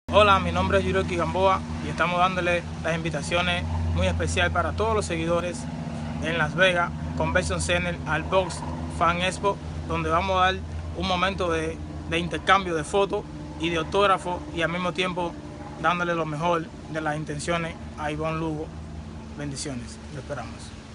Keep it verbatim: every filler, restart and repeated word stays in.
Hola, mi nombre es Yuroki Gamboa y estamos dándole las invitaciones muy especiales para todos los seguidores en Las Vegas Convention Center al Box Fan Expo, donde vamos a dar un momento de, de intercambio de fotos y de autógrafos y al mismo tiempo dándole lo mejor de las intenciones a Ivonne Lugo. Bendiciones, lo esperamos.